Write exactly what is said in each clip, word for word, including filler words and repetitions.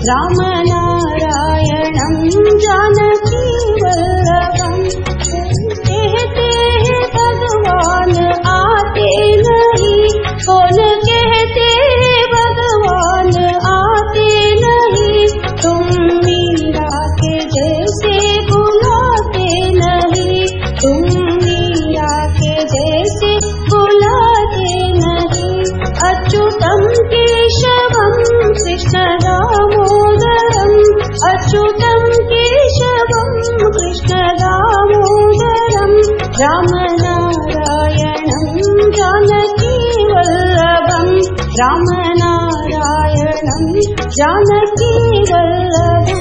रामनारायणं जानकी वल्लभं। कहते हैं भगवान आते नहीं, कौन कहते हैं भगवान आते नहीं। तुम मीरा के जैसे बुलाते नहीं, तुम मीरा के जैसे बुलाते नहीं। अच्युतं केशवं कृष्ण दामोदरं, अच्युतं केशवं कृष्ण दामोदरं। रामनारायणं जानकी वल्लभं, रामनारायणं जानकी वल्लभम्।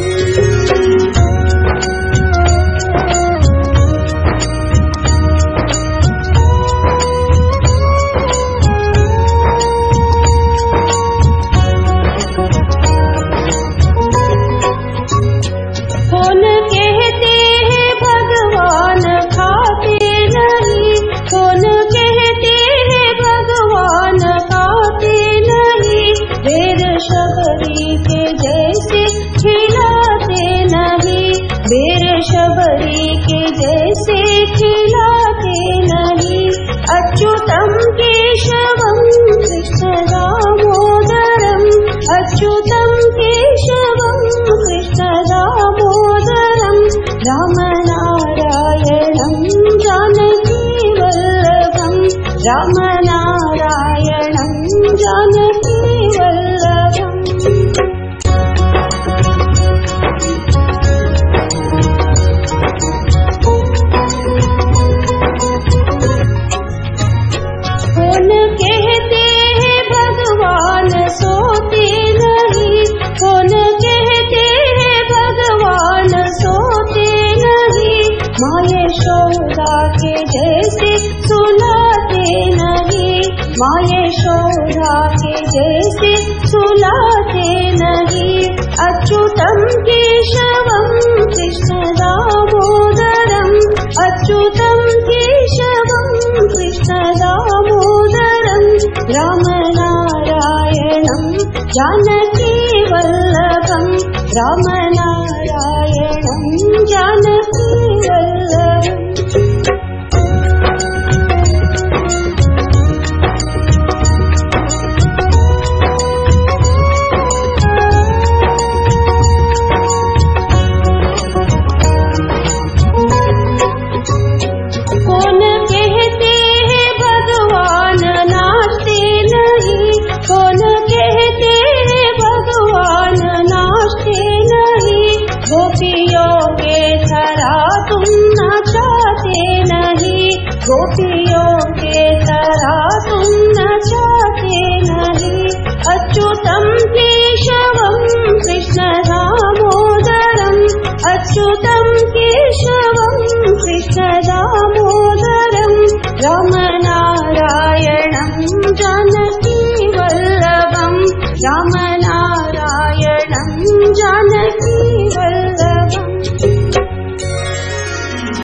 कौन कहते हैं भगवान खाते नहीं, कौन कहते हैं भगवान खाते नहीं। बेर शबरी के जैसे खिलाते नहीं, बेर शबरी के जैसे खिलाते नहीं। अच्युतं केशवं कृष्ण दामोदरं, अच्युतं केशवं कृष्ण दामोदरं। रामनारायणं जानकी वल्लभं, रामनारायणं जानकी वल्लभम्। कौन कहते हैं भगवान सोते नहीं, कौन कहते हैं भगवान सोते नहीं। माँ यशोदा के जैसे सुलाते नहीं, माँ यशोदा के जैसे सुलाते नहीं। अच्युतं केशवं कृष्ण दामोदरं, अच्युतं केशवं कृष्ण दामोदरं। रामनारायणं जानकी वल्लभं, रामनारायणं जानकी वल्लभम्। कौन कहते हैं भगवान नाचते नहीं, कौन कहते हैं भगवान नाचते नहीं। गोपियों के तरह तुम नाचाते नहीं, गोपियों के तरह तुम नाचाते नहीं। अच्युतं केशवं कृष्ण दामोदरं, अच्युतं केशवं कृष्ण दामोदरं। रामनारायणं जानकी वल्लभं, राम